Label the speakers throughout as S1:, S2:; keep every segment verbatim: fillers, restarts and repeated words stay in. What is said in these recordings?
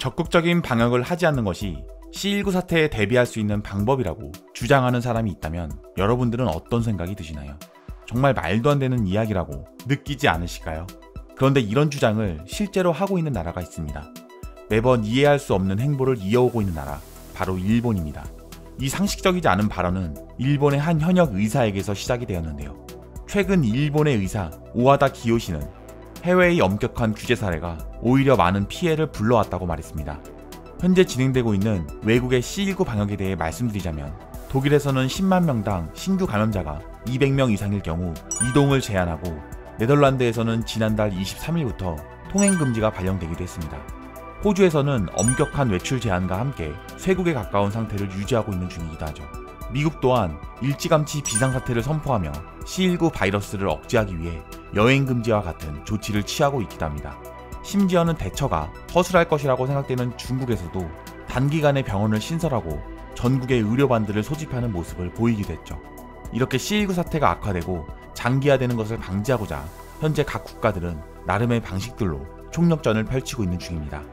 S1: 적극적인 방역을 하지 않는 것이 씨일구 사태에 대비할 수 있는 방법이라고 주장하는 사람이 있다면 여러분들은 어떤 생각이 드시나요? 정말 말도 안 되는 이야기라고 느끼지 않으실까요? 그런데 이런 주장을 실제로 하고 있는 나라가 있습니다. 매번 이해할 수 없는 행보를 이어오고 있는 나라, 바로 일본입니다. 이 상식적이지 않은 발언은 일본의 한 현역 의사에게서 시작이 되었는데요. 최근 일본의 의사 오하다 기요시는 해외의 엄격한 규제 사례가 오히려 많은 피해를 불러왔다고 말했습니다. 현재 진행되고 있는 외국의 씨일구 방역에 대해 말씀드리자면 독일에서는 십만 명당 신규 감염자가 이백 명 이상일 경우 이동을 제한하고 네덜란드에서는 지난달 이십삼일부터 통행 금지가 발령되기도 했습니다. 호주에서는 엄격한 외출 제한과 함께 쇄국에 가까운 상태를 유지하고 있는 중이기도 하죠. 미국 또한 일찌감치 비상사태를 선포하며 씨일구 바이러스를 억제하기 위해 여행 금지와 같은 조치를 취하고 있기도 합니다. 심지어는 대처가 허술할 것이라고 생각되는 중국에서도 단기간에 병원을 신설하고 전국에 의료반들을 소집하는 모습을 보이기도 했죠. 이렇게 씨일구 사태가 악화되고 장기화되는 것을 방지하고자 현재 각 국가들은 나름의 방식들로 총력전을 펼치고 있는 중입니다.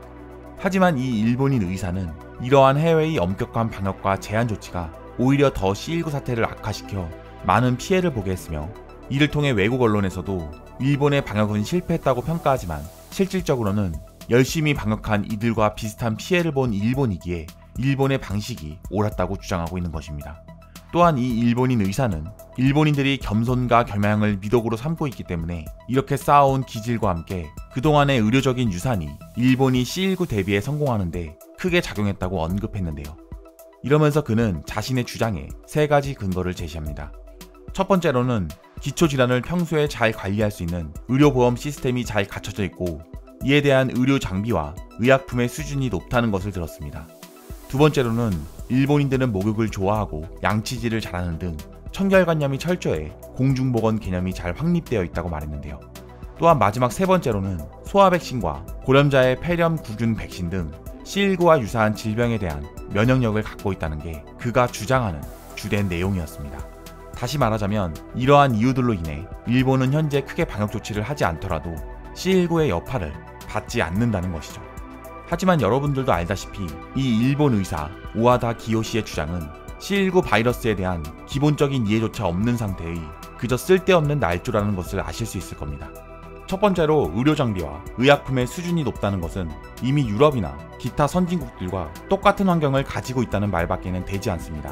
S1: 하지만 이 일본인 의사는 이러한 해외의 엄격한 방역과 제한 조치가 오히려 더 씨일구 사태를 악화시켜 많은 피해를 보게 했으며 이를 통해 외국 언론에서도 일본의 방역은 실패했다고 평가하지만 실질적으로는 열심히 방역한 이들과 비슷한 피해를 본 일본이기에 일본의 방식이 옳았다고 주장하고 있는 것입니다. 또한 이 일본인 의사는 일본인들이 겸손과 겸양을 미덕으로 삼고 있기 때문에 이렇게 쌓아온 기질과 함께 그동안의 의료적인 유산이 일본이 씨일구 대비에 성공하는데 크게 작용했다고 언급했는데요. 이러면서 그는 자신의 주장에 세 가지 근거를 제시합니다. 첫 번째로는 기초질환을 평소에 잘 관리할 수 있는 의료보험 시스템이 잘 갖춰져 있고 이에 대한 의료 장비와 의약품의 수준이 높다는 것을 들었습니다. 두 번째로는 일본인들은 목욕을 좋아하고 양치질을 잘하는 등 청결관념이 철저해 공중보건 개념이 잘 확립되어 있다고 말했는데요. 또한 마지막 세 번째로는 소아 백신과 고령자의 폐렴 구균 백신 등 씨일구와 유사한 질병에 대한 면역력을 갖고 있다는 게 그가 주장하는 주된 내용이었습니다. 다시 말하자면 이러한 이유들로 인해 일본은 현재 크게 방역 조치를 하지 않더라도 씨일구의 여파를 받지 않는다는 것이죠. 하지만 여러분들도 알다시피 이 일본 의사 오하다 기요시의 주장은 씨일구 바이러스에 대한 기본적인 이해조차 없는 상태의 그저 쓸데없는 날조라는 것을 아실 수 있을 겁니다. 첫 번째로 의료장비와 의약품의 수준이 높다는 것은 이미 유럽이나 기타 선진국들과 똑같은 환경을 가지고 있다는 말밖에는 되지 않습니다.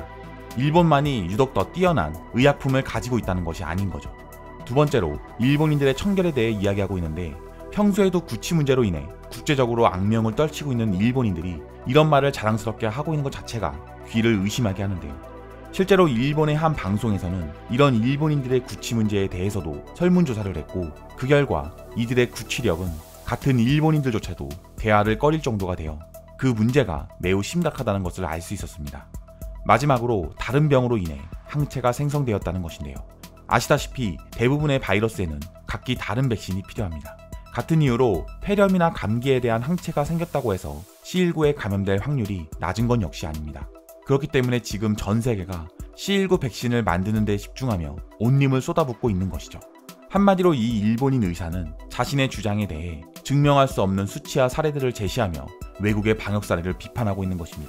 S1: 일본만이 유독 더 뛰어난 의약품을 가지고 있다는 것이 아닌 거죠. 두 번째로 일본인들의 청결에 대해 이야기하고 있는데 평소에도 구취 문제로 인해 국제적으로 악명을 떨치고 있는 일본인들이 이런 말을 자랑스럽게 하고 있는 것 자체가 귀를 의심하게 하는데요. 실제로 일본의 한 방송에서는 이런 일본인들의 구취 문제에 대해서도 설문조사를 했고 그 결과 이들의 구취력은 같은 일본인들조차도 대화를 꺼릴 정도가 되어 그 문제가 매우 심각하다는 것을 알 수 있었습니다. 마지막으로 다른 병으로 인해 항체가 생성되었다는 것인데요. 아시다시피 대부분의 바이러스에는 각기 다른 백신이 필요합니다. 같은 이유로 폐렴이나 감기에 대한 항체가 생겼다고 해서 씨일구에 감염될 확률이 낮은 건 역시 아닙니다. 그렇기 때문에 지금 전 세계가 씨일구 백신을 만드는 데 집중하며 온 힘을 쏟아붓고 있는 것이죠. 한마디로 이 일본인 의사는 자신의 주장에 대해 증명할 수 없는 수치와 사례들을 제시하며 외국의 방역 사례를 비판하고 있는 것입니다.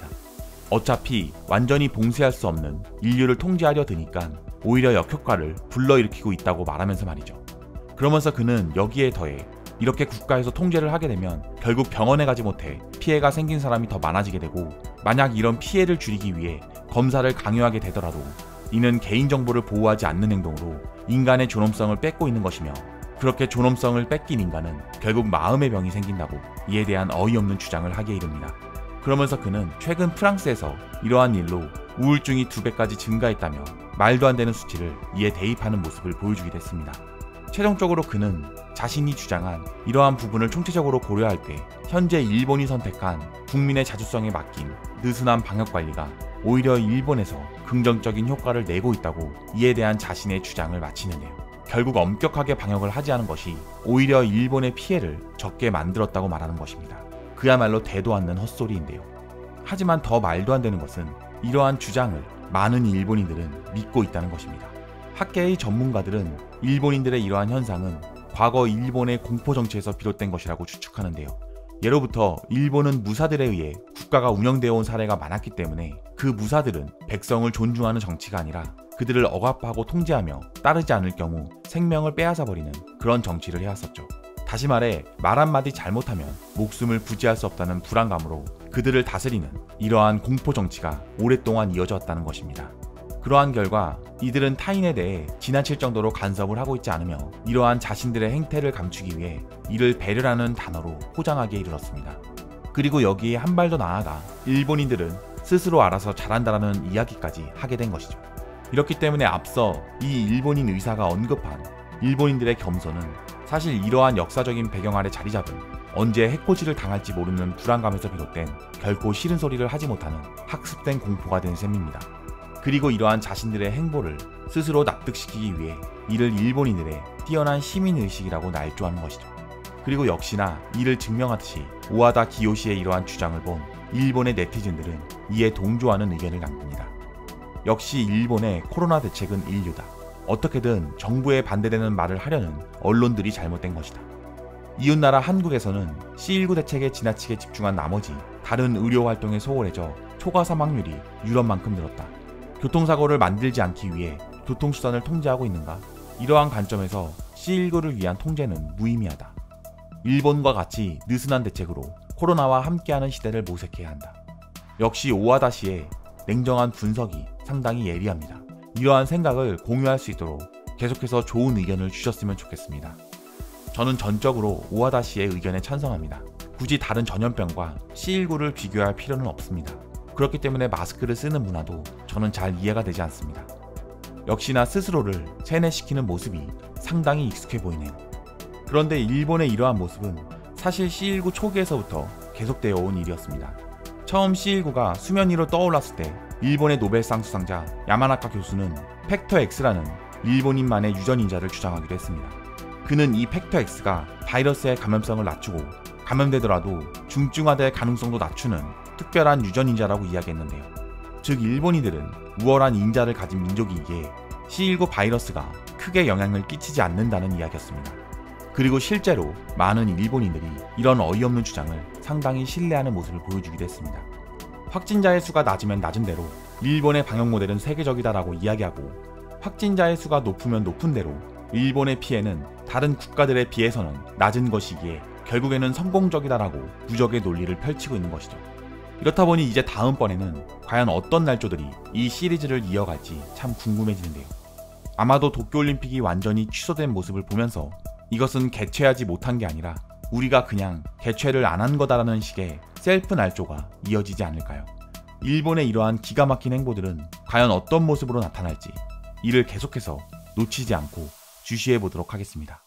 S1: 어차피 완전히 봉쇄할 수 없는 인류를 통제하려 드니까 오히려 역효과를 불러일으키고 있다고 말하면서 말이죠. 그러면서 그는 여기에 더해 이렇게 국가에서 통제를 하게 되면 결국 병원에 가지 못해 피해가 생긴 사람이 더 많아지게 되고 만약 이런 피해를 줄이기 위해 검사를 강요하게 되더라도 이는 개인정보를 보호하지 않는 행동으로 인간의 존엄성을 뺏고 있는 것이며 그렇게 존엄성을 뺏긴 인간은 결국 마음의 병이 생긴다고 이에 대한 어이없는 주장을 하게 이릅니다. 그러면서 그는 최근 프랑스에서 이러한 일로 우울증이 두 배까지 증가했다며 말도 안 되는 수치를 이에 대입하는 모습을 보여주기도 했습니다. 최종적으로 그는 자신이 주장한 이러한 부분을 총체적으로 고려할 때 현재 일본이 선택한 국민의 자주성에 맡긴 느슨한 방역관리가 오히려 일본에서 긍정적인 효과를 내고 있다고 이에 대한 자신의 주장을 마치는데요. 결국 엄격하게 방역을 하지 않은 것이 오히려 일본의 피해를 적게 만들었다고 말하는 것입니다. 그야말로 대도 않는 헛소리인데요. 하지만 더 말도 안 되는 것은 이러한 주장을 많은 일본인들은 믿고 있다는 것입니다. 학계의 전문가들은 일본인들의 이러한 현상은 과거 일본의 공포정치에서 비롯된 것이라고 추측하는데요. 예로부터 일본은 무사들에 의해 국가가 운영되어 온 사례가 많았기 때문에 그 무사들은 백성을 존중하는 정치가 아니라 그들을 억압하고 통제하며 따르지 않을 경우 생명을 빼앗아 버리는 그런 정치를 해왔었죠. 다시 말해 말 한마디 잘못하면 목숨을 부지할 수 없다는 불안감으로 그들을 다스리는 이러한 공포 정치가 오랫동안 이어져 왔다는 것입니다. 그러한 결과 이들은 타인에 대해 지나칠 정도로 간섭을 하고 있지 않으며 이러한 자신들의 행태를 감추기 위해 이를 배려라는 단어로 포장하기에 이르렀습니다. 그리고 여기에 한 발 더 나아가 일본인들은 스스로 알아서 잘한다라는 이야기까지 하게 된 것이죠. 이렇기 때문에 앞서 이 일본인 의사가 언급한 일본인들의 겸손은 사실 이러한 역사적인 배경 아래 자리 잡은 언제 해코지를 당할지 모르는 불안감에서 비롯된 결코 싫은 소리를 하지 못하는 학습된 공포가 된 셈입니다. 그리고 이러한 자신들의 행보를 스스로 납득시키기 위해 이를 일본인들의 뛰어난 시민의식이라고 날조하는 것이죠. 그리고 역시나 이를 증명하듯이 오하다 기요시의 이러한 주장을 본 일본의 네티즌들은 이에 동조하는 의견을 남깁니다. 역시 일본의 코로나 대책은 인류다. 어떻게든 정부에 반대되는 말을 하려는 언론들이 잘못된 것이다. 이웃나라 한국에서는 씨십구 대책에 지나치게 집중한 나머지 다른 의료활동에 소홀해져 초과 사망률이 유럽만큼 늘었다. 교통사고를 만들지 않기 위해 교통수단을 통제하고 있는가? 이러한 관점에서 씨십구를 위한 통제는 무의미하다. 일본과 같이 느슨한 대책으로 코로나와 함께하는 시대를 모색해야 한다. 역시 오하다 씨의 냉정한 분석이 상당히 예리합니다. 이러한 생각을 공유할 수 있도록 계속해서 좋은 의견을 주셨으면 좋겠습니다. 저는 전적으로 오하다 씨의 의견에 찬성합니다. 굳이 다른 전염병과 씨십구를 비교할 필요는 없습니다. 그렇기 때문에 마스크를 쓰는 문화도 저는 잘 이해가 되지 않습니다. 역시나 스스로를 세뇌시키는 모습이 상당히 익숙해 보이네요. 그런데 일본의 이러한 모습은 사실 씨십구 초기에서부터 계속되어 온 일이었습니다. 처음 씨십구가 수면 위로 떠올랐을 때 일본의 노벨상 수상자 야마나카 교수는 팩터 X라는 일본인만의 유전인자를 주장하기도 했습니다. 그는 이 팩터 X가 바이러스의 감염성을 낮추고 감염되더라도 중증화될 가능성도 낮추는 특별한 유전인자라고 이야기했는데요. 즉 일본인들은 우월한 인자를 가진 민족이기에 씨십구 바이러스가 크게 영향을 끼치지 않는다는 이야기였습니다. 그리고 실제로 많은 일본인들이 이런 어이없는 주장을 상당히 신뢰하는 모습을 보여주기도 했습니다. 확진자의 수가 낮으면 낮은 대로 일본의 방역 모델은 세계적이다라고 이야기하고 확진자의 수가 높으면 높은 대로 일본의 피해는 다른 국가들에 비해서는 낮은 것이기에 결국에는 성공적이다라고 부적의 논리를 펼치고 있는 것이죠. 이렇다 보니 이제 다음번에는 과연 어떤 날조들이 이 시리즈를 이어갈지 참 궁금해지는데요. 아마도 도쿄올림픽이 완전히 취소된 모습을 보면서 이것은 개최하지 못한 게 아니라 우리가 그냥 개최를 안 한 거다라는 식의 셀프 날조가 이어지지 않을까요? 일본의 이러한 기가 막힌 행보들은 과연 어떤 모습으로 나타날지 이를 계속해서 놓치지 않고 주시해 보도록 하겠습니다.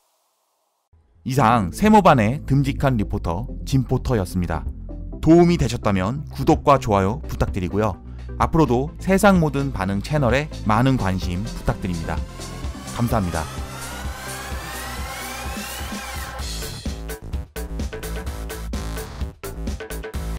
S1: 이상 세모반의 듬직한 리포터 진포터였습니다. 도움이 되셨다면 구독과 좋아요 부탁드리고요. 앞으로도 세상 모든 반응 채널에 많은 관심 부탁드립니다. 감사합니다.